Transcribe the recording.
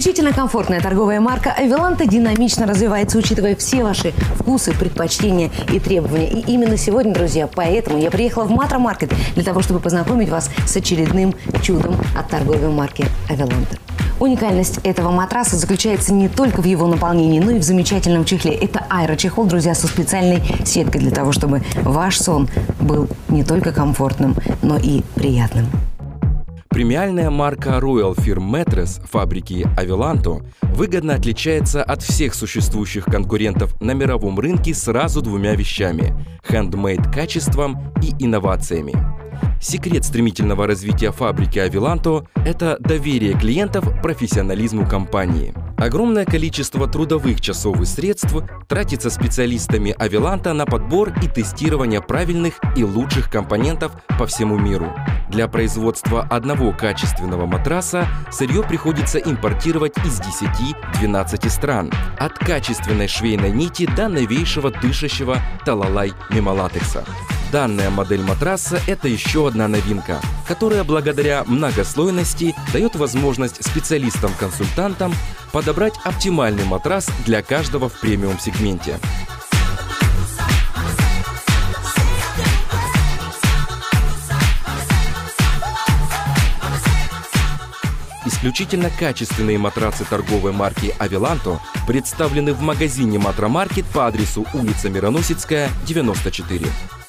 Исключительно комфортная торговая марка «Авеланто» динамично развивается, учитывая все ваши вкусы, предпочтения и требования. И именно сегодня, друзья, поэтому я приехала в Матра Маркет для того, чтобы познакомить вас с очередным чудом от торговой марки «Авеланто». Уникальность этого матраса заключается не только в его наполнении, но и в замечательном чехле. Это аэрочехол, друзья, со специальной сеткой для того, чтобы ваш сон был не только комфортным, но и приятным. Премиальная марка Royal Firm Mattress фабрики Авеланто выгодно отличается от всех существующих конкурентов на мировом рынке сразу двумя вещами – handmade качеством и инновациями. Секрет стремительного развития фабрики Авеланто – это доверие клиентов профессионализму компании. Огромное количество трудовых часов и средств тратится специалистами Авеланто на подбор и тестирование правильных и лучших компонентов по всему миру. Для производства одного качественного матраса сырье приходится импортировать из 10-12 стран. От качественной швейной нити до новейшего дышащего талалай-мемолатекса. Данная модель матраса – это еще одна новинка, которая благодаря многослойности дает возможность специалистам-консультантам подобрать оптимальный матрас для каждого в премиум-сегменте. Исключительно качественные матрацы торговой марки Авеланто представлены в магазине Матра Маркет по адресу улица Мироносецкая, 94.